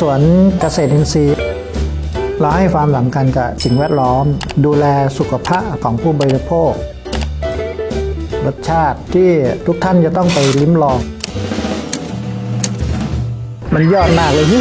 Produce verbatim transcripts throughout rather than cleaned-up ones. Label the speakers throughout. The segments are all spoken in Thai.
Speaker 1: วนเกษตรอินทรีย์เราให้ความสำคัญกับสิ่งแวดล้อมดูแลสุขภาพของผู้บริโภครสชาติที่ทุกท่านจะต้องไปลิ้มลองมันยอดมากเลยนี่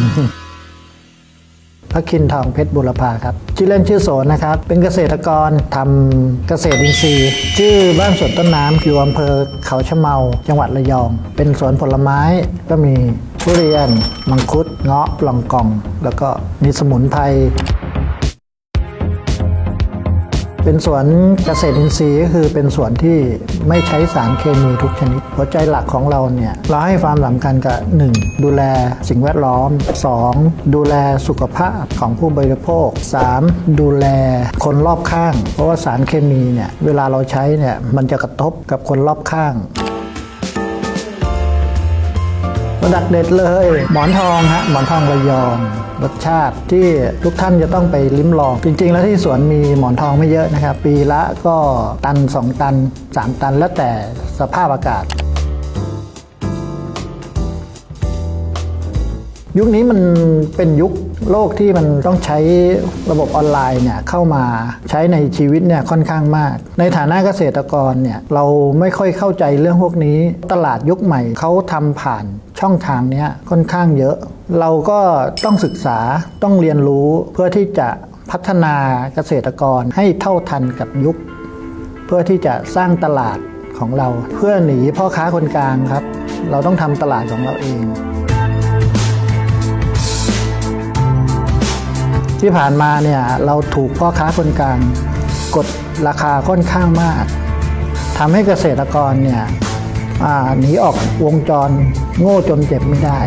Speaker 1: พระคินทองเพชรบุรพาครับชื่อเล่นชื่อโสนนะครับเป็นเกษตรกรทำเกษตรอินทรีย์ชื่อบ้านสวนต้นน้ำอยู่อำเภอเขาชะเมาจังหวัดระยองเป็นสวนผลไม้ก็มีทุเรียนมังคุดเงาะลองกองแล้วก็มีสมุนไพรเป็นสวนเกษตรอินทรีย์ก็คือเป็นสวนที่ไม่ใช้สารเคมีทุกชนิดหัวใจหลักของเราเนี่ยเราให้ความสำคัญกับหนึ่งดูแลสิ่งแวดล้อมสองดูแลสุขภาพของผู้บริโภคสามดูแลคนรอบข้างเพราะว่าสารเคมีเนี่ยเวลาเราใช้เนี่ยมันจะกระทบกับคนรอบข้างดักเด็ดเลยหมอนทองฮะหมอนทองระยองรสชาติที่ทุกท่านจะต้องไปลิ้มลองจริงๆแล้วที่สวนมีหมอนทองไม่เยอะนะครับปีละก็ตันสองตันสามตันแล้วแต่สภาพอากาศยุคนี้มันเป็นยุคโลกที่มันต้องใช้ระบบออนไลน์เนี่ยเข้ามาใช้ในชีวิตเนี่ยค่อนข้างมากในฐานะเกษตรกรเนี่ยเราไม่ค่อยเข้าใจเรื่องพวกนี้ตลาดยุคใหม่เขาทำผ่านช่องทางนี้ค่อนข้างเยอะเราก็ต้องศึกษาต้องเรียนรู้เพื่อที่จะพัฒนาเกษตรกรให้เท่าทันกับยุคเพื่อที่จะสร้างตลาดของเราเพื่อหนีพ่อค้าคนกลางครับเราต้องทำตลาดของเราเองที่ผ่านมาเนี่ยเราถูกพ่อค้าคนกลางกดราคาค่อนข้างมากทำให้เกษตรกรเนี่ยหนีออกวงจรโง่จนเจ็บไม่ได้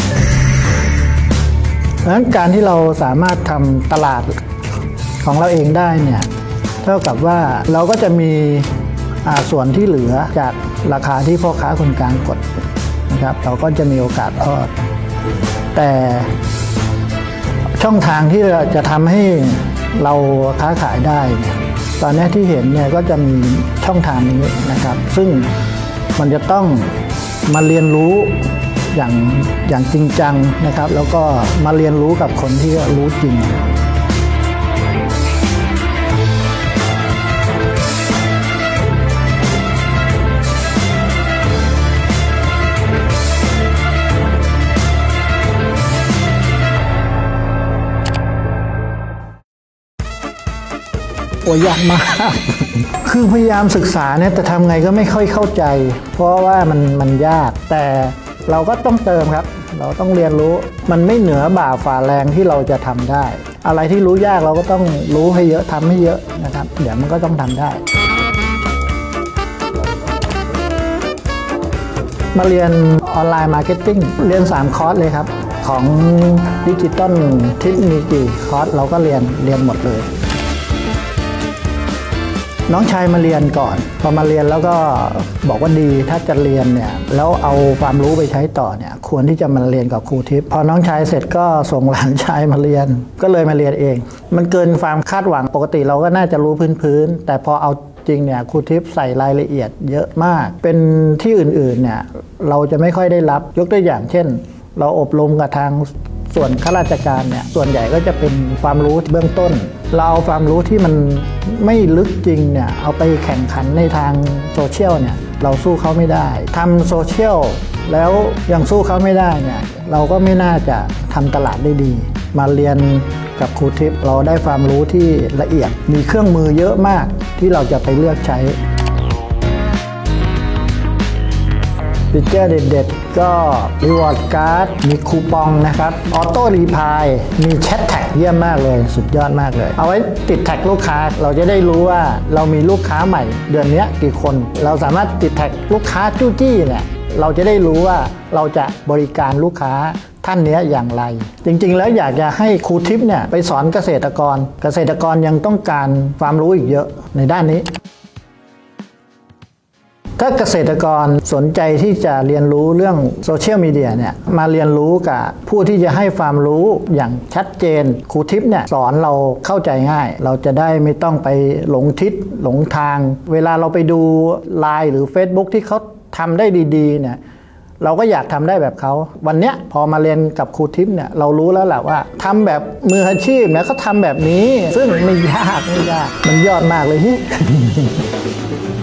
Speaker 1: ดังนั้นการที่เราสามารถทำตลาดของเราเองได้เนี่ยเท่ากับว่าเราก็จะมีส่วนที่เหลือจากราคาที่พ่อค้าคนกลางกดนะครับเราก็จะมีโอกาสทอดแต่ช่องทางที่จะทำให้เราค้าขายได้เนี่ยตอนนี้ที่เห็นเนี่ยก็จะมีช่องทางนี้นะครับซึ่งมันจะต้องมาเรียนรู้อย่างอย่างจริงจังนะครับแล้วก็มาเรียนรู้กับคนที่รู้จริงโอ้ยากมาก คือพยายามศึกษาเนี่ยแต่ทำไงก็ไม่ค่อยเข้าใจเพราะว่ามันมันยากแต่เราก็ต้องเติมครับเราต้องเรียนรู้มันไม่เหนือบ่าฝ่าแรงที่เราจะทำได้อะไรที่รู้ยากเราก็ต้องรู้ให้เยอะทำให้เยอะนะครับเดี๋ยวมันก็ต้องทำได้มาเรียนออนไลน์มาร์เก็ตติ้งเรียนสามคอร์สเลยครับของดิจิตอลทิปมีกี่คอร์สเราก็เรียนเรียนหมดเลยน้องชายมาเรียนก่อนพอมาเรียนแล้วก็บอกว่าดีถ้าจะเรียนเนี่ยแล้วเอาความรู้ไปใช้ต่อเนี่ยควรที่จะมาเรียนกับครูทิพย์พอน้องชายเสร็จก็ส่งหลานชายมาเรียนก็เลยมาเรียนเองมันเกินความคาดหวังปกติเราก็น่าจะรู้พื้นๆแต่พอเอาจริงเนี่ยครูทิพย์ใส่รายละเอียดเยอะมากเป็นที่อื่นๆเนี่ยเราจะไม่ค่อยได้รับยกตัวอย่างเช่นเราอบรมกับทางส่วนข้าราชการเนี่ยส่วนใหญ่ก็จะเป็นความรู้เบื้องต้นเราเอาความรู้ที่มันไม่ลึกจริงเนี่ยเอาไปแข่งขันในทางโซเชียลเนี่ยเราสู้เขาไม่ได้ทำโซเชียลแล้วยังสู้เขาไม่ได้เนี่ยเราก็ไม่น่าจะทำตลาดได้ดีมาเรียนกับครูทิพย์เราได้ความรู้ที่ละเอียดมีเครื่องมือเยอะมากที่เราจะไปเลือกใช้ฟีเจอร์เด็ดๆก็รีวอร์ดการ์ดมีคูปองนะครับออโต้รีพายมีแชทแท็กเยี่ยมมากเลยสุดยอดมากเลยเอาไว้ติดแท็กลูกค้าเราจะได้รู้ว่าเรามีลูกค้าใหม่เดือนนี้กี่คนเราสามารถติดแท็กลูกค้าจู้จี้เนี่ยเราจะได้รู้ว่าเราจะบริการลูกค้าท่านนี้อย่างไรจริงๆแล้วอยากจะให้ครูทิพย์เนี่ยไปสอนเกษตรกรเกษตรกรยังต้องการความรู้อีกเยอะในด้านนี้ถ้าเกษตรกรสนใจที่จะเรียนรู้เรื่องโซเชียลมีเดียเนี่ยมาเรียนรู้กับผู้ที่จะให้ความรู้อย่างชัดเจนครูทิพย์เนี่ยสอนเราเข้าใจง่ายเราจะได้ไม่ต้องไปหลงทิศหลงทางเวลาเราไปดู ไลน์ หรือ เฟซบุ๊ก ที่เขาทำได้ดีๆเนี่ยเราก็อยากทำได้แบบเขาวันเนี้ยพอมาเรียนกับครูทิพย์เนี่ยเรารู้แล้วแหละว่าทำแบบมืออาชีพเนี่ยเขาทำแบบนี้ซึ่งไม่ยากไม่ยากมันยอดมากเลย